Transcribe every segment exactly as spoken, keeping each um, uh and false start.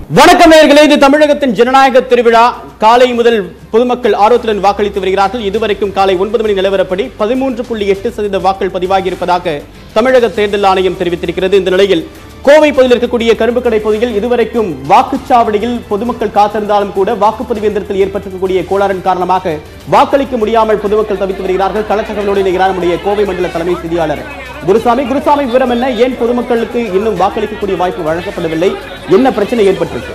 வணக்கம் நேயர்களே, இது தமிழகத்தின் ஜனநாயக திருவிழா. காலை முதல் பொதுமக்கள் ஆர்வத்துடன் வாக்களித்து வருகிறார்கள். இதுவரைக்கும் காலை ஒன்பது மணி நிலவரப்படி பதிமூன்று புள்ளி எட்டு சதவீத வாக்கள் பதிவாகி இருப்பதாக தமிழக தேர்தல் ஆணையம் தெரிவித்திருக்கிறது. இந்த நிலையில் கோவை பகுதியில் இருக்கக்கூடிய கரும்புக்கடை பகுதியில் இதுவரைக்கும் வாக்குச்சாவடியில் பொதுமக்கள் காத்திருந்தாலும் கூட வாக்குப்பதிவு இயந்திரத்தில் ஏற்பட்டிருக்கக்கூடிய கோளாறின் காரணமாக வாக்களிக்க முடியாமல் பொதுமக்கள் தவித்து வருகிறார்கள். களத்தகவலோடு இணைகிறார் நம்முடைய கோவை மண்டல தலைமை செய்தியாளர் குருசாமி. குருசாமி, விவரம் என்ன? ஏன் பொதுமக்களுக்கு இன்னும் வாக்களிக்கக்கூடிய வாய்ப்பு வழங்கப்படவில்லை? என்ன பிரச்சனை ஏற்பட்டிருக்கு?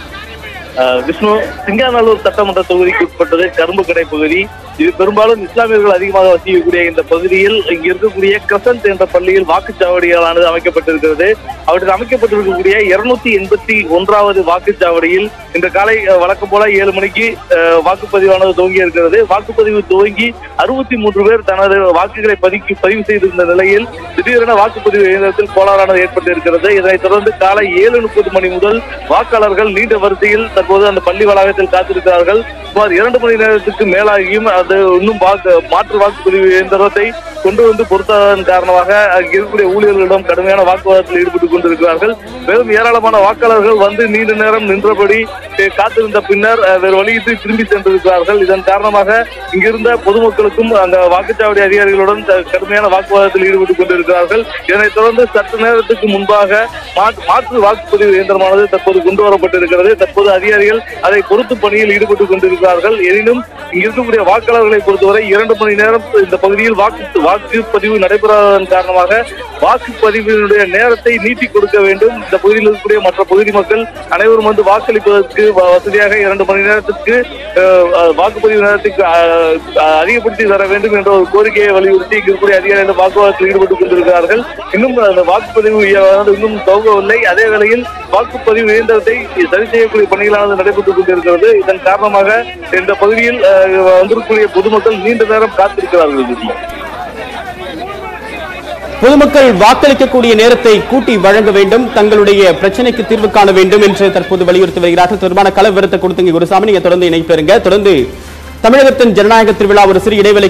விஷ்ணு, சிங்காநல்லூர் சட்டமன்ற தொகுதிக்கு உட்பட்டது கரும்புக்கடை பகுதி. இது பெரும்பாலும் இஸ்லாமியர்கள் அதிகமாக வசிக்கக்கூடிய இந்த பகுதியில் இங்கு இருக்கக்கூடிய கிரசன்ட் என்ற பள்ளியில் வாக்குச்சாவடிகளானது அமைக்கப்பட்டிருக்கிறது. அவற்றில் அமைக்கப்பட்டிருக்கக்கூடிய இருநூத்தி எண்பத்தி ஒன்றாவது வாக்குச்சாவடியில் இன்று காலை வழக்கம் போல ஏழு மணிக்கு வாக்குப்பதிவானது துவங்கி இருக்கிறது. வாக்குப்பதிவு துவங்கி அறுபத்தி மூன்று பேர் தனது வாக்குகளை பதிவு பதிவு செய்திருந்த நிலையில் திடீரென வாக்குப்பதிவு இயந்திரத்தில் கோளாறானது ஏற்பட்டிருக்கிறது. இதனைத் தொடர்ந்து காலை ஏழு முப்பது மணி முதல் வாக்காளர்கள் நீண்ட வரிசையில் தற்போது அந்த பள்ளி வளாகத்தில் காத்திருக்கிறார்கள். சுமார் இரண்டு மணி நேரத்துக்கு மேலாகியும் அது இன்னும் வாக்கு மாற்று வாக்குப்பதிவு இயந்திரத்தை கொண்டு வந்து பொருத்தாததன் காரணமாக அங்கு இருக்கக்கூடிய ஊழியர்களிடம் கடுமையான வாக்குவாதத்தில் ஈடுபட்டுக் கொண்டிருக்கிறார்கள். மேலும் ஏராளமான வாக்காளர்கள் வந்து நீண்ட நேரம் நின்றபடி காத்திருந்த பின்னர் வேறு வழியிட்டு திரும்பி சென்றிருக்கிறார்கள். இதன் காரணமாக இங்கிருந்த பொதுமக்களுக்கும் அந்த வாக்குச்சாவடி அதிகாரிகளுடன் கடுமையான வாக்குவாதத்தில் ஈடுபட்டுக் கொண்டிருக்கிறார்கள். இதனைத் தொடர்ந்து சற்று நேரத்துக்கு முன்பாக மாற்று வாக்குப்பதிவு இயந்திரமானது தற்போது கொண்டு வரப்பட்டிருக்கிறது. தற்போது அதிகாரிகள் அதை பொறுத்து பணியில் ஈடுபட்டுக் கொண்டிருக்கிறார்கள். எனினும் இங்கு இருக்கக்கூடிய வாக்காளர்களை பொறுத்தவரை இரண்டு மணி நேரம் இந்த பகுதியில் வாக்கு வாக்குப்பதிவு நடைபெறாததன் காரணமாக வாக்குப்பதிவினுடைய நேரத்தை நீட்டி கொடுக்க வேண்டும். இந்த பகுதியில் இருக்கக்கூடிய மற்ற பகுதி மக்கள் அனைவரும் வந்து வாக்களிப்பதற்கு வசதியாக இரண்டு மணி நேரத்திற்கு வாக்குப்பதிவு நேரத்துக்கு அதிகப்படுத்தி தர வேண்டும் என்ற ஒரு கோரிக்கையை வலியுறுத்தி இருக்கக்கூடிய அதிகாரிகள் வாக்குவாதத்தில் ஈடுபட்டுக் கொண்டிருக்கிறார்கள். இன்னும் அந்த வாக்குப்பதிவு இன்னும் துவங்கவில்லை. அதே வேளையில் வாக்குப்பதிவு இயந்திரத்தை சரி செய்யக்கூடிய பணிகளானது நடைபெற்றுக் கொண்டிருக்கிறது. இதன் காரணமாக இந்த பகுதியில் வந்திருக்கக்கூடிய பொதுமக்கள் நீண்ட நேரம் காத்திருக்கிறார்கள். பொதுமக்கள் வாக்களிக்கக்கூடிய நேரத்தை கூட்டி வழங்க வேண்டும், தங்களுடைய பிரச்சனைக்கு தீர்வு காண வேண்டும் என்று தற்போது வலியுறுத்தி வருகிறார்கள். தொடர்பான கள விவரத்தை கொடுத்துங்க குருசாமி. நீங்க தொடர்ந்து இணைப்பெறுங்க. தொடர்ந்து தமிழகத்தின் ஜனநாயக திருவிழா ஒரு சிறு இடைவெளி